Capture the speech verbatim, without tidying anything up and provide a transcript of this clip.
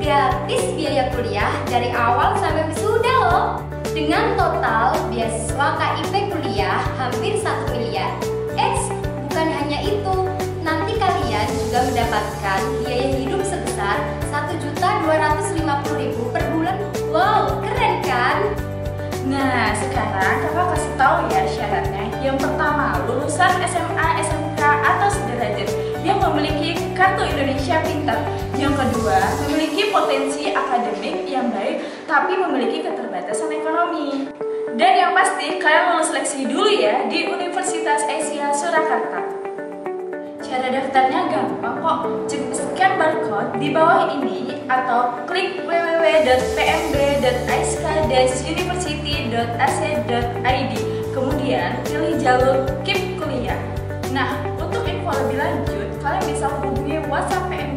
gratis biaya kuliah dari awal sampai wisuda loh. Dengan total beasiswa K I P kuliah hampir satu miliar. Eits, bukan hanya itu, nanti kalian juga mendapatkan biaya hidup sebesar satu juta dua ratus lima puluh ribu per bulan. Wow, keren kan? Nah, sekarang kakak kasih tahu ya syaratnya. Yang pertama, lulusan S M A, S M K atau sederajat yang memiliki kartu Indonesia Pintar. Yang kedua, memiliki potensi akademik yang baik tapi memiliki keterbatasan ekonomi. Dan yang pasti, kalian lulus seleksi dulu ya di Universitas Asia Surakarta. Cara daftarnya gampang kok, cukup scan barcode di bawah ini atau klik w w w dot p m b dot i s k dash university dot a c dot i d. Kemudian pilih jalur K I P kuliah. Nah, untuk info lebih lanjut, kalian bisa hubungi WhatsApp P M B